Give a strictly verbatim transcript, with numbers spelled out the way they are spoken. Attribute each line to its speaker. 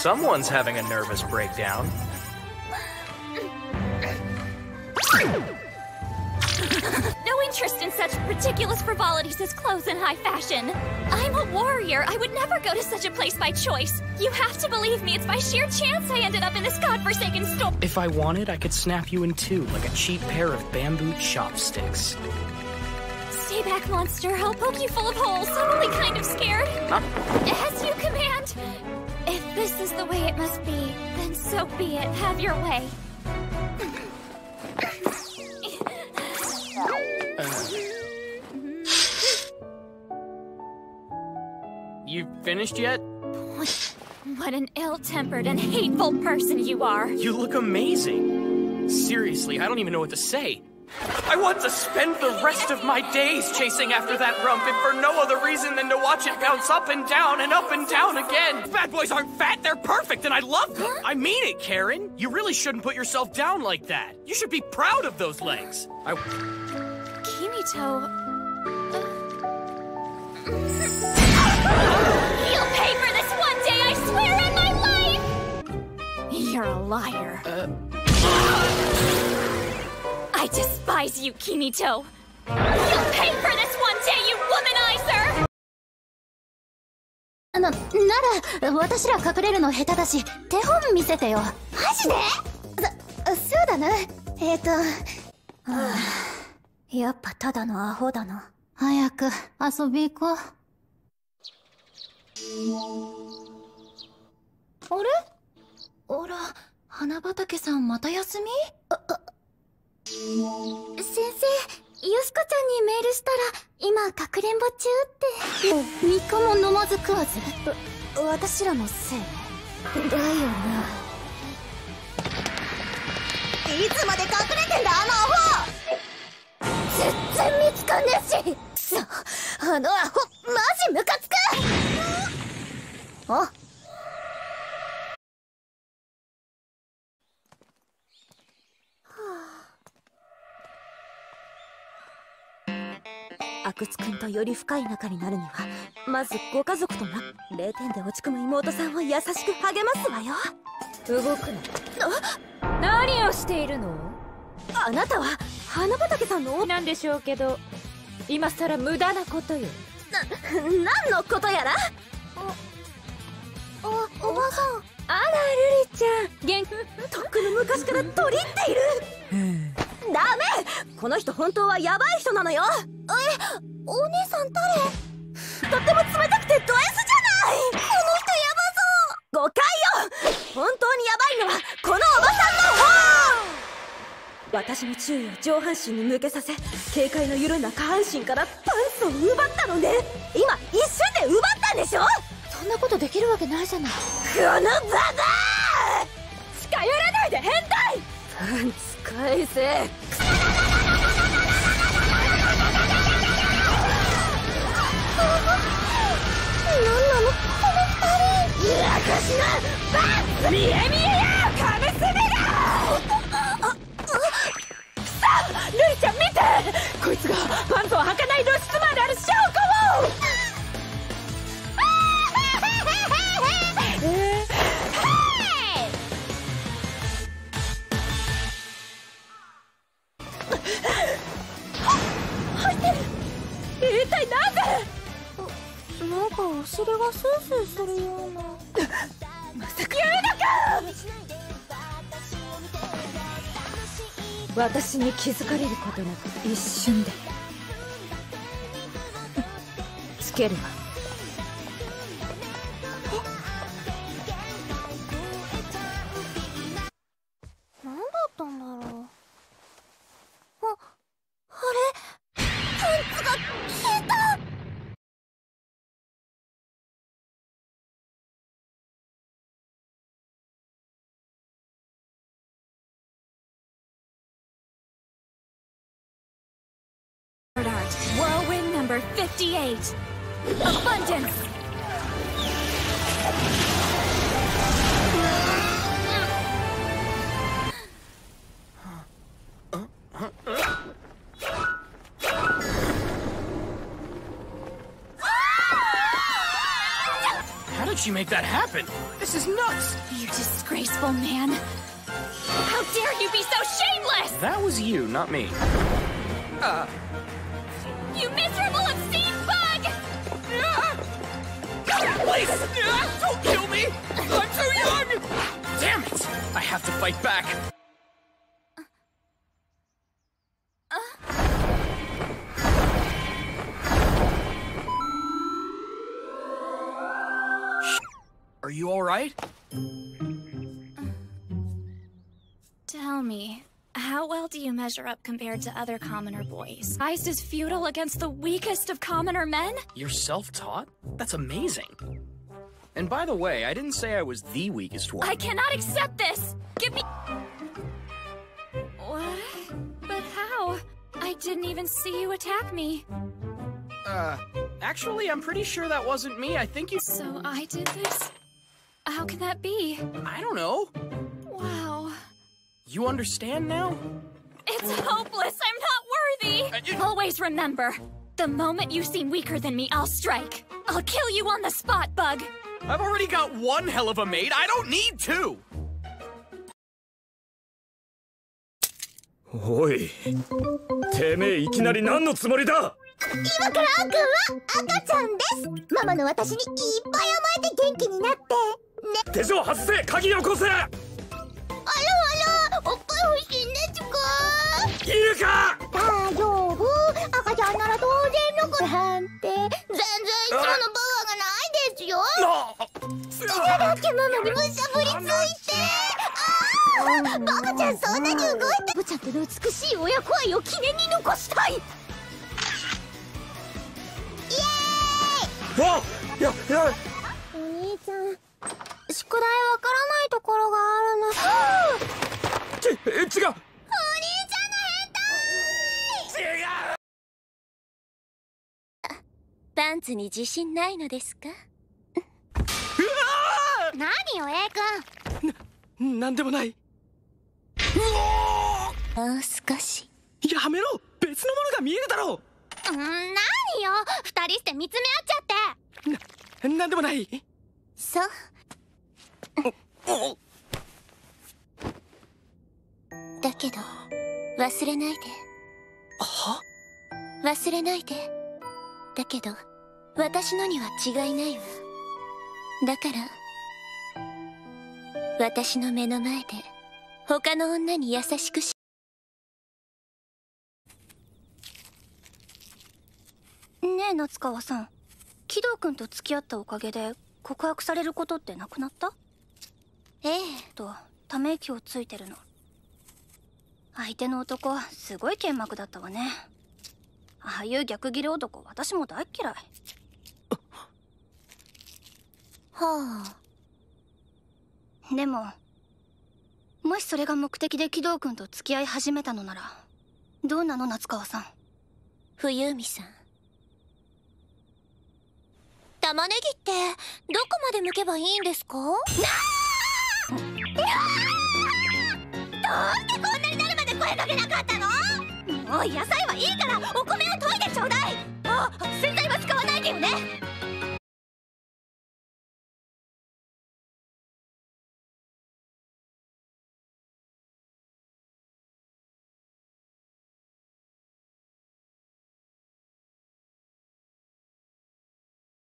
Speaker 1: Someone's having a nervous breakdown.
Speaker 2: No interest in such ridiculous frivolities as clothes and high fashion. I'm a warrior. I would never go to such a place by choice. You have to believe me, it's by sheer chance I ended up in this godforsaken store.
Speaker 1: If I wanted, I could snap you in two like a cheap pair of bamboo chopsticks.
Speaker 2: Stay back, monster. I'll poke you full of holes. I'm only kind of scared.
Speaker 1: Huh?
Speaker 2: As you command. If this is the way it must be, then so be it. Have your way.
Speaker 1: You finished yet?
Speaker 2: What an ill-tempered and hateful person you are.
Speaker 1: You look amazing. Seriously, I don't even know what to say. I want to spend the rest of my days chasing after that rump, and for no other reason than to watch it bounce up and down and up and down again. Bad boys aren't fat, they're perfect, and I love them. I mean it, Karen. You really shouldn't put yourself down like that. You should be proud of those legs. I...
Speaker 2: Kimito... You'll pay for this one day, I swear on my life! You're a liar.
Speaker 1: Uh...
Speaker 2: I despise you, Kimito! You'll pay for this one day, you womanizer!
Speaker 3: あの、なら、私ら隠れるの下手だし、手本見せてよ。マジで？そ、そうだな。えっと、はあ、やっぱただのアホだな。早く遊び行こう。あれ？あら、花畑さんまた休み？あ、あ、先生、よしこちゃんにメールしたら、今かくれんぼ中って。もうみっかも飲まず食わず。わ、私らのせいだよな。いつまで隠れてんだ、あのアホ！全然見つかんねえし。くそ、あのアホマジムカつく。あ、阿久津君とより深い仲になるには、まずご家族とな。れいてんで落ち込む妹さんを優しく励ますわよ。動くな。何をしているの？あなたは花畑さんのなんでしょうけど、今さら無駄なことよ。な、何のことやら？お、お、おばさん。あら、ルリちゃん。元気？とっくの昔から取り入っている。ダメ！この人本当はヤバい人なのよ。え、お姉さん誰？とっても冷たくてド S じゃない。この人ヤバそう。誤解よ。本当にヤバいのはこのおばさんの方。私の注意を上半身に向けさせ、警戒の緩んだ下半身からパンツを奪ったのね。今一瞬で奪ったんでしょ。そんなことできるわけないじゃない。このババア！近寄らないで変態！パンツ返せ。何なのこの二人。私のパンツ見え見えよ、カメスメが！さあ、ルリちゃん見て！こいつがパンツを履かない露出まである証拠を！一体なぜ？なんかお尻がスースーするような。まさかやめなか！私に気づかれることなく一瞬でつけるわ。何だったんだろう。あ、あれ？パンツが消えた！
Speaker 2: Whirlwind number fifty-eight. Abundance.
Speaker 1: did she make that happen? This is nuts!
Speaker 2: You disgraceful man. How dare you be so shameless!
Speaker 1: That was you, not me. Uh...
Speaker 2: You miserable, obscene bug!
Speaker 1: Please! Don't kill me! I'm too young! Damn it! I have to fight back. Are you all right?
Speaker 2: Tell me, how well do you measure up compared to other commoner boys? Sized as feudal against the weakest of commoner men?
Speaker 1: You're self-taught? That's amazing. And by the way, I didn't say I was the weakest one.
Speaker 2: I cannot accept this! Give me... What? But how? I didn't even see you attack me.
Speaker 1: Uh, actually, I'm pretty sure that wasn't me. I think you...
Speaker 2: So I did this? How can that be?
Speaker 1: I don't know.
Speaker 2: Wow.
Speaker 1: You understand now?
Speaker 2: It's hopeless. I'm not worthy.
Speaker 1: Uh, you...
Speaker 2: Always remember, the moment you seem weaker than me, I'll strike. I'll kill you on the spot, Bug.
Speaker 1: I've already got one hell of a mate. I don't need two.
Speaker 4: おい、てめえいきなり何のつもりだ。
Speaker 5: 今からあんくんは赤ちゃんです。ママの私にいっぱい甘えて元気になってね。
Speaker 4: 手錠外せ、鍵よこせ。あら
Speaker 5: あら、おっぱい欲しいんですか。
Speaker 4: いるか。
Speaker 5: 大丈夫、赤ちゃんなら当然の子なんて全然そのパワーがないですよ。好きなだけママにむしゃぶりついて。ああ、バカちゃんそんなに動いて。ブちゃんとの美しい親子愛を記念に残したい。イエーイ。
Speaker 4: わ、や、や。
Speaker 5: お兄ちゃん、宿題わからないところがあるの。
Speaker 4: ち、違う。
Speaker 5: お兄ちゃんの変態。
Speaker 4: 違う。
Speaker 5: パンツに自信ないのですか。何よ、A 君。
Speaker 1: な、なんでもない。
Speaker 5: もう少し。
Speaker 1: やめろ、別のものが見えるだろう。
Speaker 5: うん、何よ、二人して見つめ合っちゃって。
Speaker 1: な、なんでもない。
Speaker 5: そう。だけど忘れないで。
Speaker 1: は？
Speaker 5: 忘れないで。だけど私のには違いないわ。だから私の目の前で他の女に優しくし。ねえ夏川さん、木戸君と付き合ったおかげで告白されることってなくなった？ええとため息をついてるの。相手の男すごい剣幕だったわね。ああいう逆ギレ男私も大嫌い。はあ。でももしそれが目的で木戸君と付き合い始めたのならどうなの夏川さん。冬海さん、玉ねぎってどこまで剥けばいいんですか？なあ！どうしてこんなになるまで声かけなかったの？もう野菜はいいからお米を研いでちょうだい。あ、洗剤は使わないでよね。